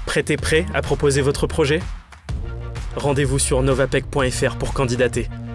Prêt et prêt à proposer votre projet? Rendez-vous sur novapec.fr pour candidater.